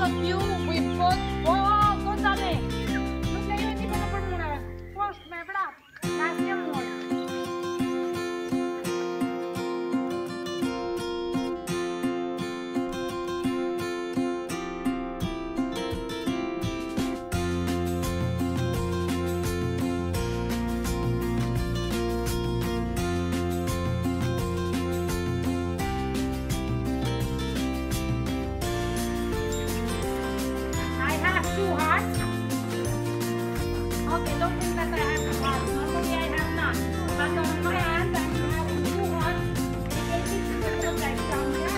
of you with Buthrotón. Nu leio hindi ko na formula. Post me vrap. Nasjem mor. Two hearts. Okay, don't think that I have a heart. Normally I have none. But on my hand, I'm having two hearts. And it is sort of like down here.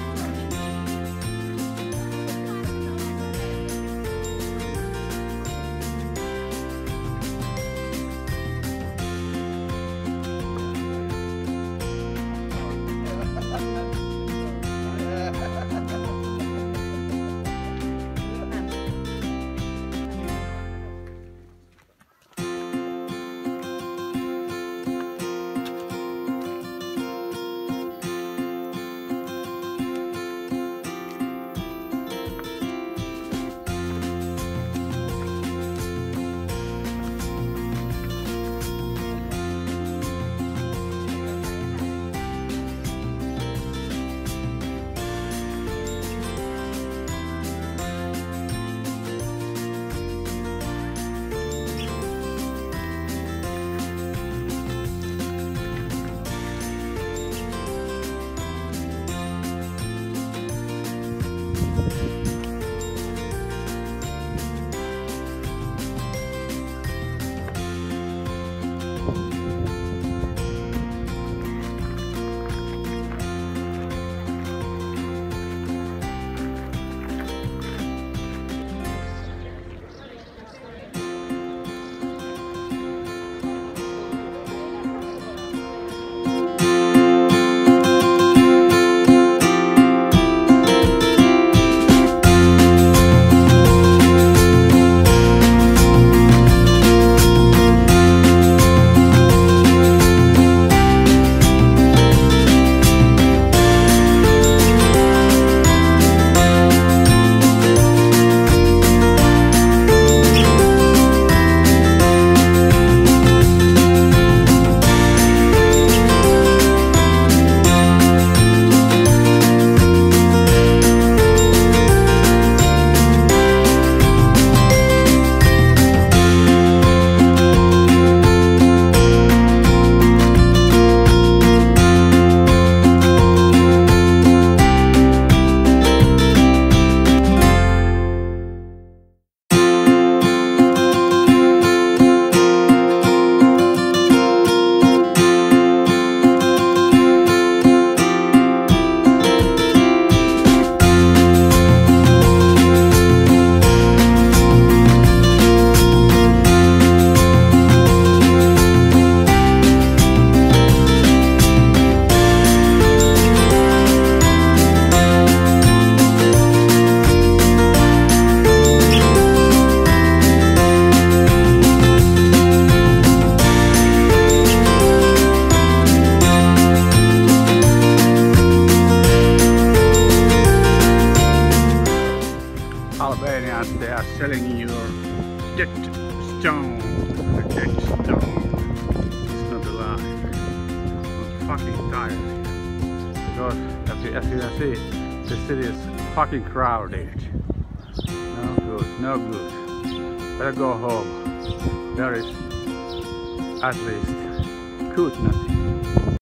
Albanians, they are selling your dead stone. The dead stone. It's not alive. I'm fucking tired. Because as you can see, the city is fucking crowded. No good, no good. Better go home. There is at least good nothing.